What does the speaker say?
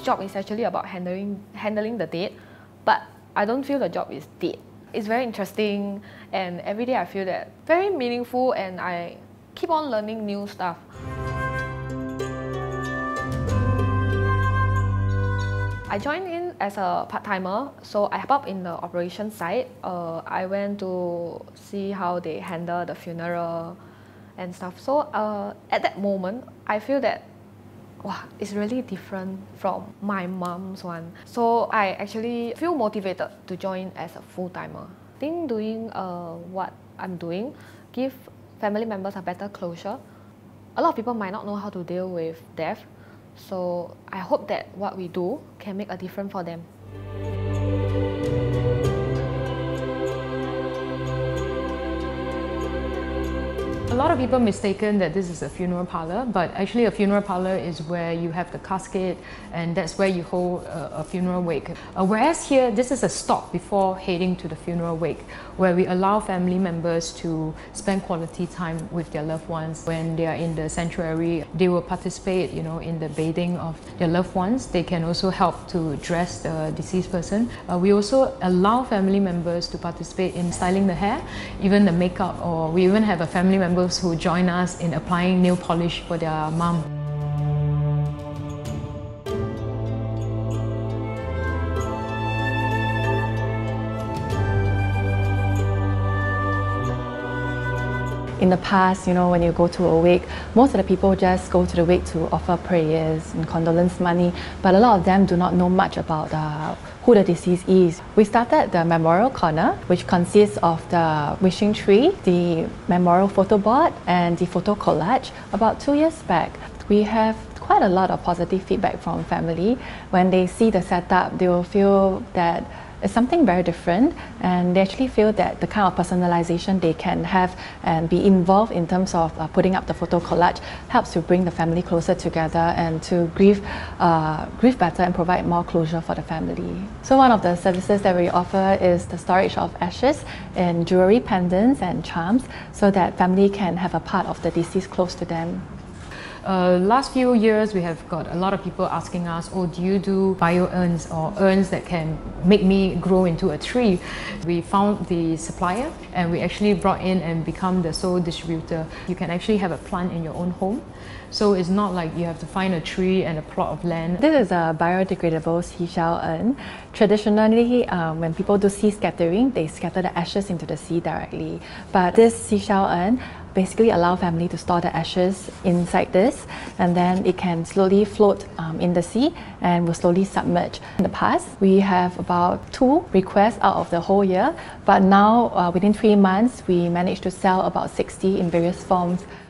job is actually about handling the dead, but I don't feel the job is dead. It's very interesting, and every day I feel that very meaningful, and I keep on learning new stuff. I joined in as a part-timer, so I help out in the operation side. I went to see how they handle the funeral and stuff. So at that moment, I feel that wow, it's really different from my mom's one. So I actually feel motivated to join as a full-timer. I think doing what I'm doing give family members a better closure. A lot of people might not know how to deal with death. So I hope that what we do can make a difference for them. A lot of people mistaken that this is a funeral parlor, but actually a funeral parlor is where you have the casket, and that's where you hold a funeral wake. Whereas here, this is a stop before heading to the funeral wake, where we allow family members to spend quality time with their loved ones. When they are in the sanctuary, they will participate, in the bathing of their loved ones. They can also help to dress the deceased person. We also allow family members to participate in styling the hair, even the makeup, or we even have a family member who join us in applying nail polish for their mom. In the past, when you go to a wake, most of the people just go to the wake to offer prayers and condolence money, but a lot of them do not know much about who the deceased is. We started the Memorial Corner, which consists of the wishing tree, the memorial photo board, and the photo collage about 2 years back. We have quite a lot of positive feedback from family. When they see the setup, they will feel that it's something very different, and they actually feel that the kind of personalization they can have and be involved in terms of putting up the photo collage helps to bring the family closer together and to grieve better and provide more closure for the family. So one of the services that we offer is the storage of ashes in jewelry, pendants and charms, so that family can have a part of the deceased close to them. Last few years, we have got a lot of people asking us, oh, do you do bio urns or urns that can make me grow into a tree? We found the supplier, and we actually brought in and become the sole distributor. You can actually have a plant in your own home. So it's not like you have to find a tree and a plot of land. This is a biodegradable seashell urn. Traditionally, when people do sea scattering, they scatter the ashes into the sea directly. But this seashell urn basically allow family to store the ashes inside this, and then it can slowly float in the sea and will slowly submerge. In the past, we have about 2 requests out of the whole year, but now within 3 months, we managed to sell about 60 in various forms.